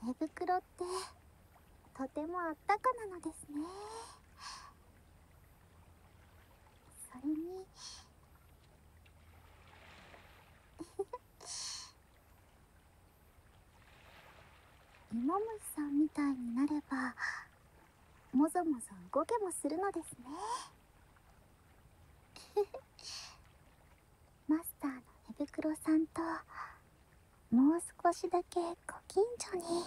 寝袋ってとてもあったかなのですね。それに芋虫さんみたいになればもぞもぞ動けもするのですね。マスターの寝袋さんともう少しだけご近所に。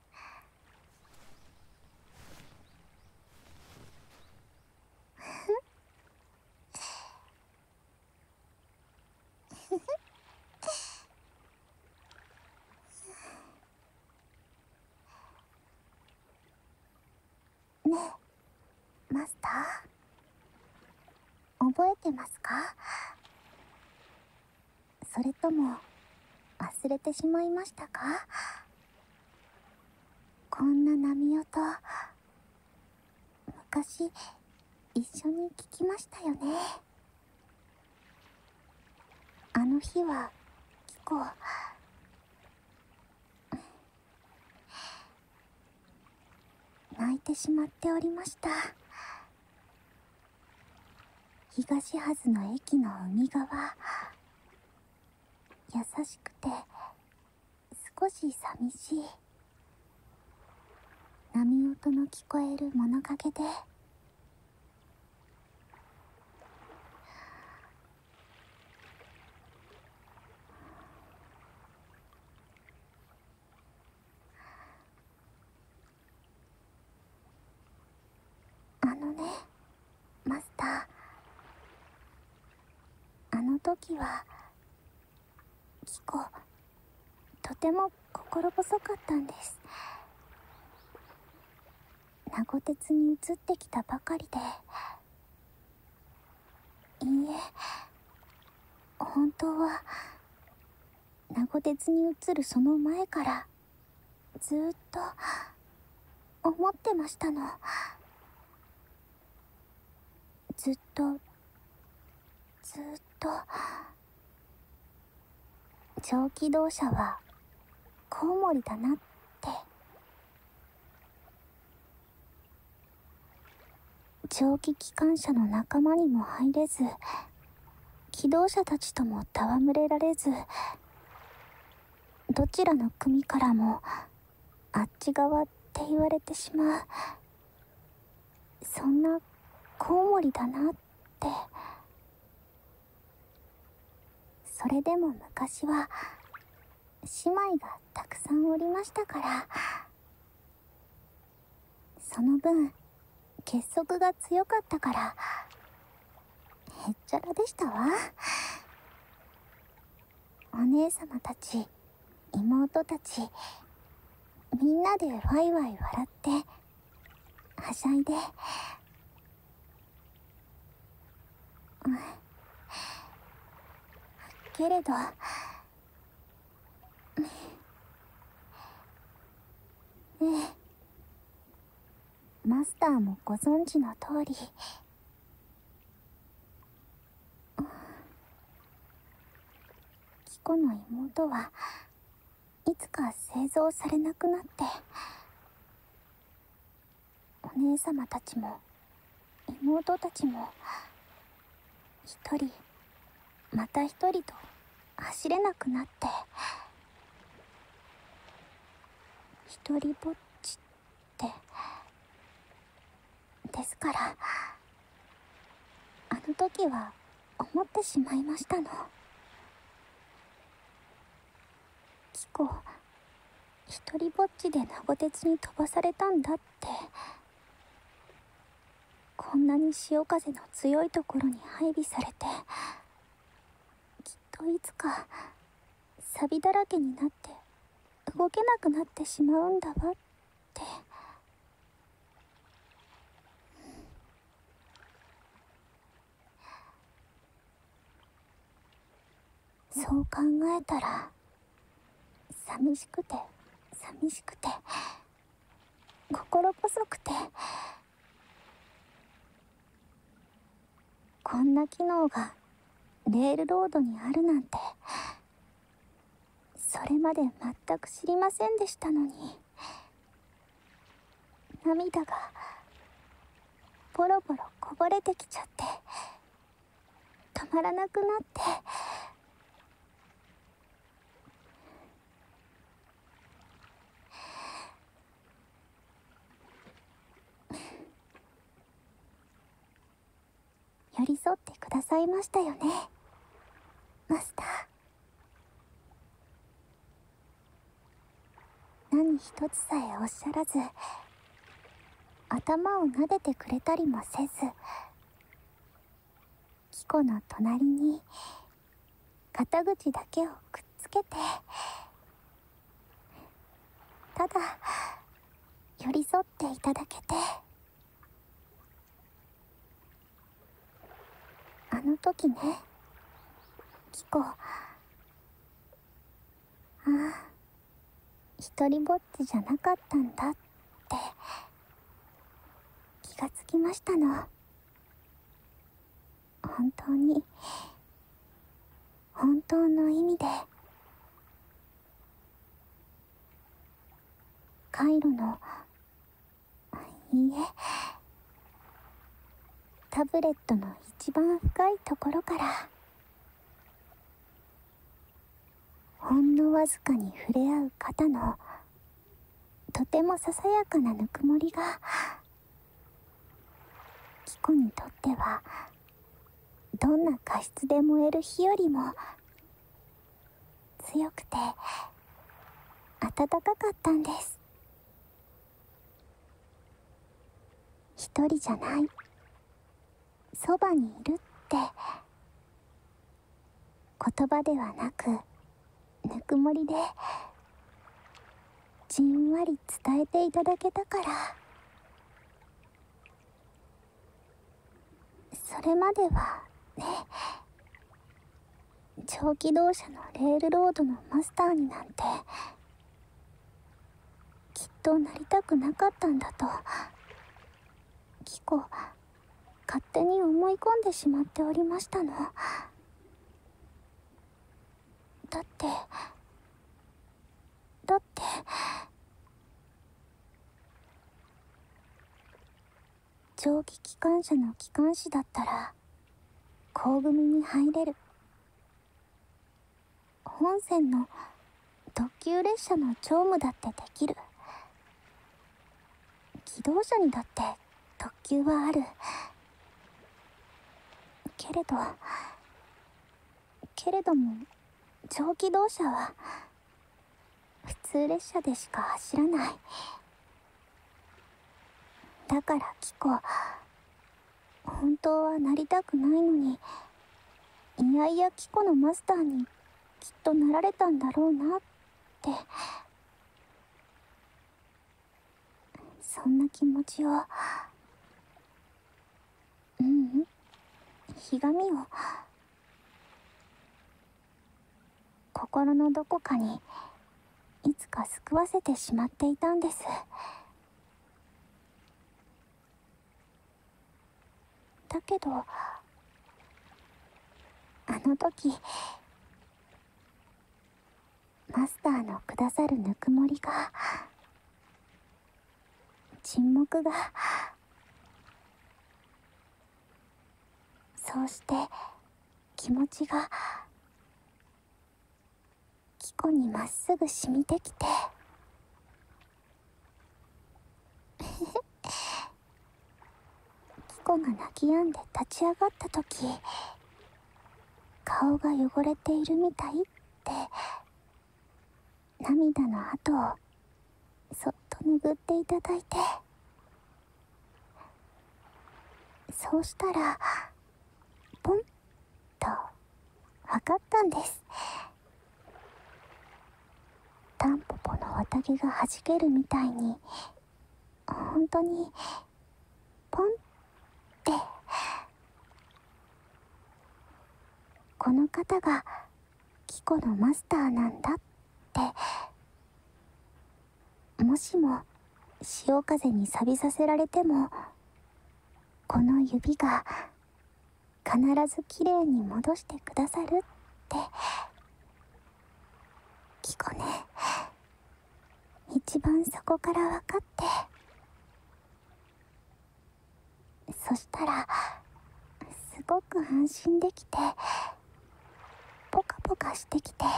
ねえマスター、覚えてますか？それとも忘れてしまいましたか？こんな波音昔一緒に聞きましたよね。あの日はキコ泣いてしまっておりました。東はずの駅の海側、優しくて少し寂しい波音の聞こえる物陰で、あのねマスター、あの時はキコとても心細かったんです。名護鉄に移ってきたばかりで。いいえ、本当は名護鉄に移るその前からずーっと思ってましたの。ずっと蒸気動車はコウモリだなって。蒸気機関車の仲間にも入れず、機動車たちとも戯れられず、どちらの組からもあっち側って言われてしまう、そんなコウモリだなって。それでも昔は姉妹がたくさんおりましたから、その分結束が強かったからへっちゃらでしたわ。お姉様たち妹たちみんなでワイワイ笑ってはしゃいで、けれどマスターもご存知の通り、キコの妹はいつか製造されなくなって、お姉様たちも妹たちも一人また一人と走れなくなって、一人ぼっちってですから、あの時は思ってしまいましたの。キコ一人ぼっちで名護鉄に飛ばされたんだって。こんなに潮風の強いところに配備されて、きっといつか錆だらけになって動けなくなってしまうんだわって。そう考えたら寂しくて心細くて、こんな機能がレールロードにあるなんて、それまで全く知りませんでしたのに。 涙がボロボロこぼれてきちゃって、止まらなくなって。寄り添ってくださいましたよね、マスター。何一つさえおっしゃらず、頭を撫でてくれたりもせず、キコの隣に肩口だけをくっつけて、ただ寄り添っていただけて。あの時ね、キコ、ああ、一人ぼっちじゃなかったんだって気がつきましたの。本当に、本当の意味で。カイロの、いいえ、タブレットの一番深いところから、ほんのわずかに触れ合う肩のとてもささやかなぬくもりが、キコにとってはどんな過失で燃える火よりも強くて温かかったんです。一人じゃない、そばにいるって言葉ではなくぬくもりでじんわり伝えていただけたから。それまではね、長期動車のレールロードのマスターになんてきっとなりたくなかったんだと、キコ、勝手に思い込んでしまっておりましたの。だって蒸気機関車の機関士だったら工組に入れる。本線の特急列車の乗務だってできる。機動車にだって特急はある。けれども蒸気動車は普通列車でしか走らない。だからキコ、本当はなりたくないのに、いやいやキコのマスターにきっとなられたんだろうなって、そんな気持ちを、ひがみを心のどこかにいつか救わせてしまっていたんです。だけどあの時、マスターのくださるぬくもりが、沈黙が、そうして気持ちがキコにまっすぐ染みてきてキコが泣き止んで立ち上がった時、顔が汚れているみたいって涙の跡をそっと拭っていただいて、そうしたらポンと分かったんです。タンポポの綿毛がはじけるみたいに、本当にポンって、この方がキコのマスターなんだって、もしも潮風に錆びさせられてもこの指が必ずきれいに戻してくださるって、キコね、一番そこから分かって、 そしたらすごく安心できて、ポカポカしてきて、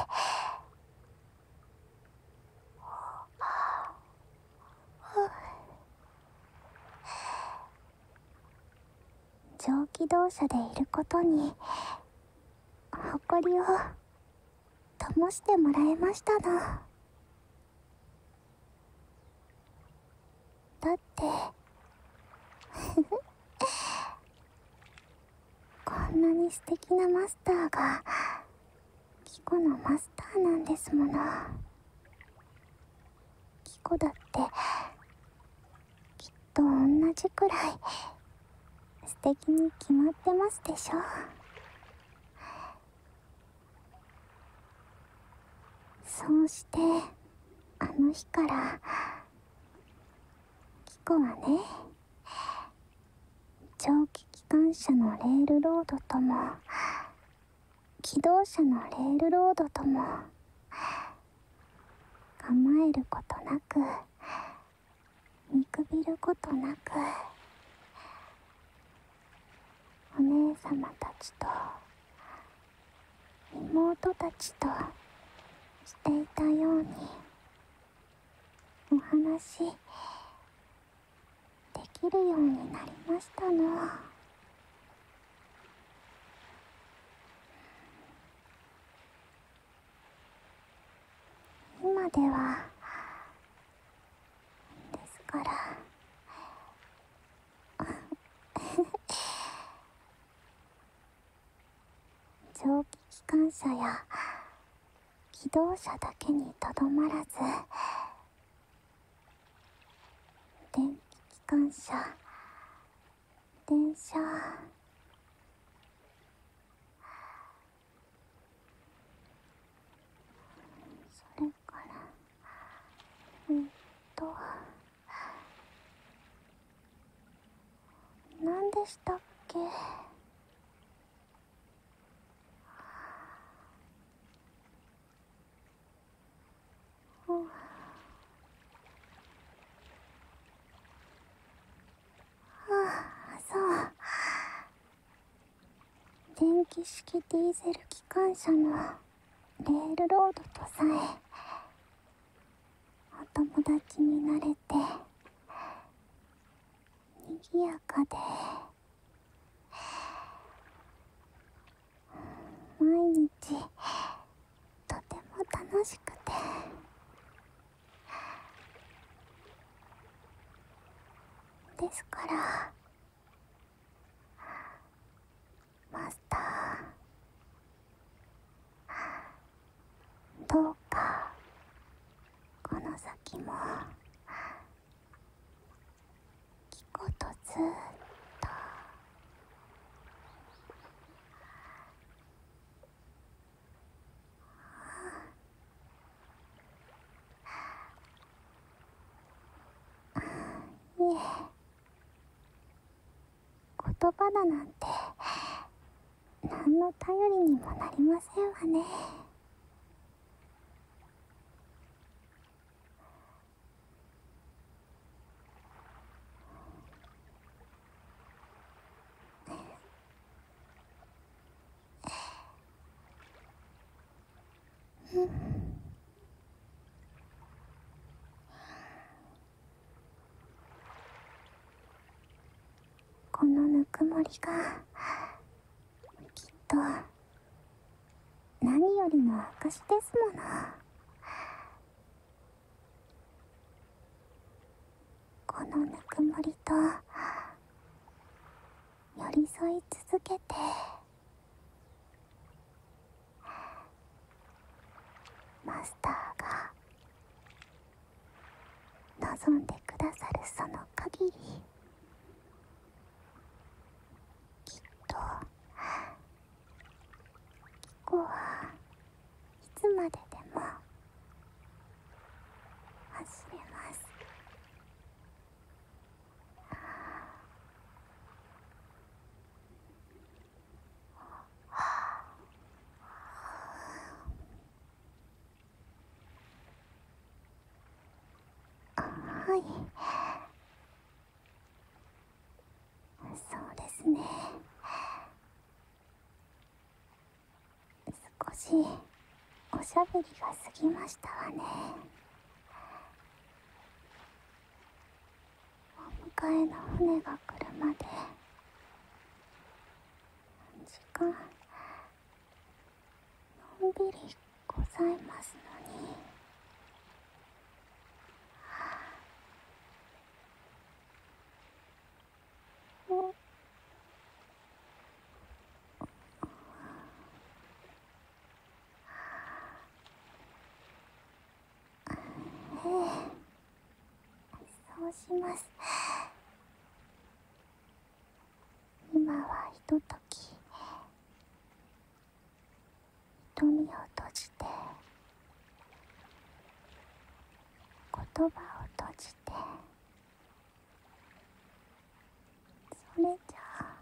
蒸気動車でいることに誇りを灯してもらえましたの。だってこんなに素敵なマスターがキコのマスターなんですもの。キコだってきっと同じくらい素敵に決まってますでしょ。そうしてあの日からキコはね、蒸気機関車のレールロードとも気動車のレールロードとも構えることなく、見くびることなく、お姉様たちと妹たちとしていたようにお話できるようになりましたの。今ではですから蒸気機関車や気動車だけにとどまらず、電気機関車、電車、それから何でしたっけ。そう。電気式ディーゼル機関車のレールロードとさえお友達になれて、賑やかで、毎日とても楽しくて、ですからマスター、どうかこの先もキコとずっといえ、言葉だなんて何の頼りにもなりませんわね。このぬくもりがきっと何よりの証ですもの。このぬくもりと寄り添い続けて、マスターが望んでくださるその限り、きっとキコはいつまででも走れます。はい。 しおしゃべりが過ぎましたわね。お迎えの船が来るまで時間のんびりございますのに。ええ、そうします。今はひととき瞳を閉じて、言葉を閉じて、それじゃあ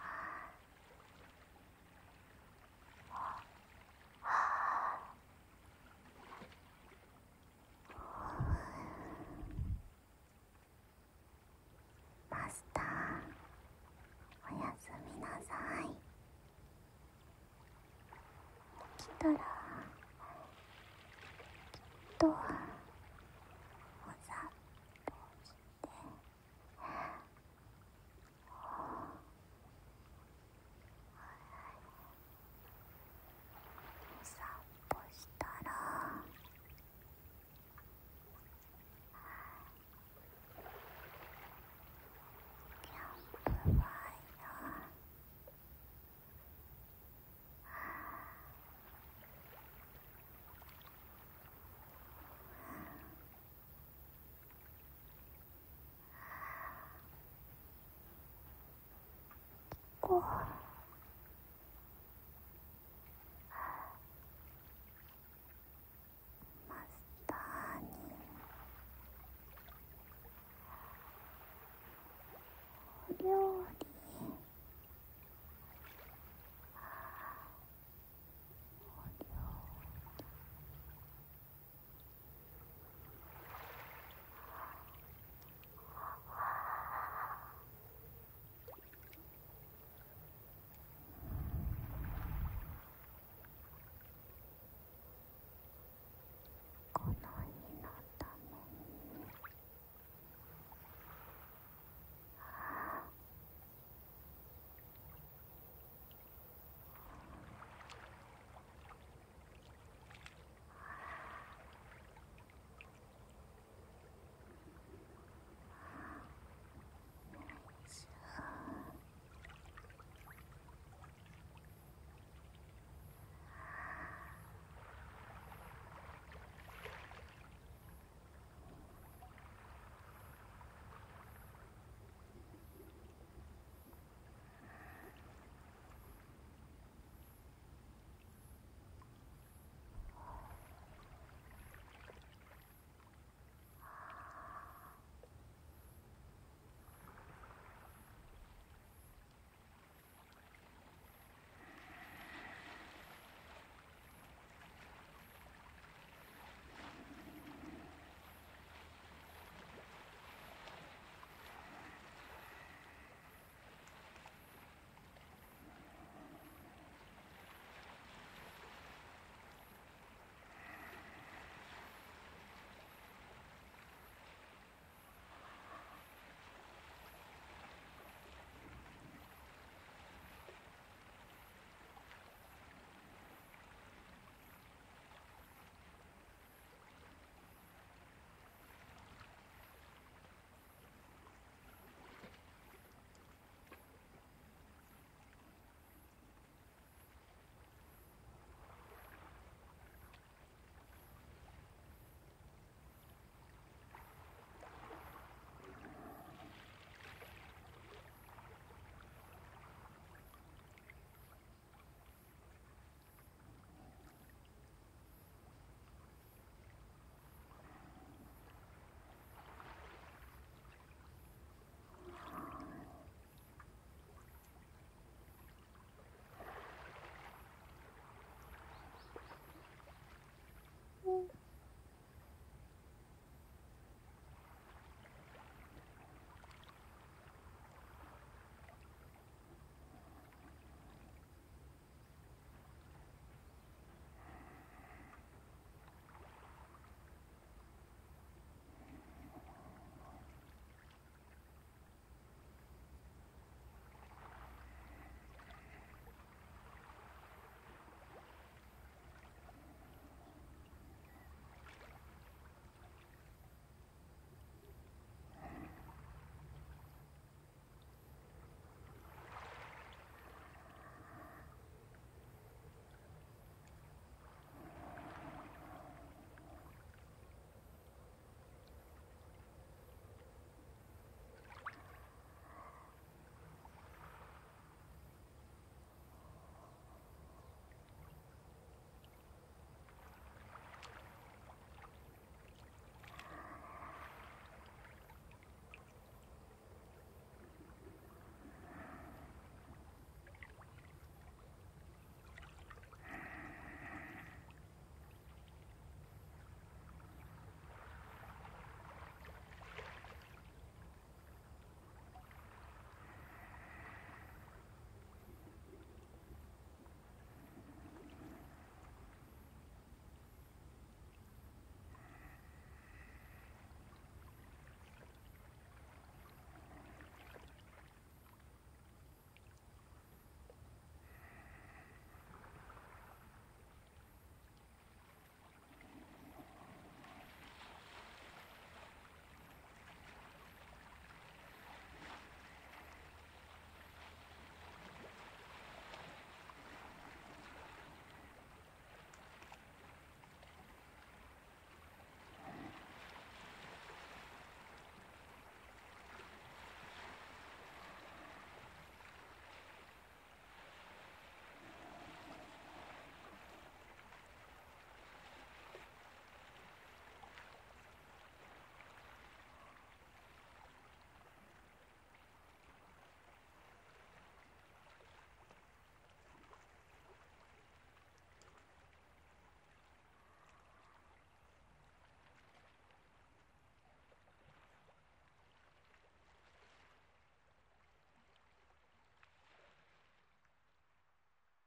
マスター、おやすみなさい。起きたらきっとお散歩してお散歩したらキャンプファイヤーこう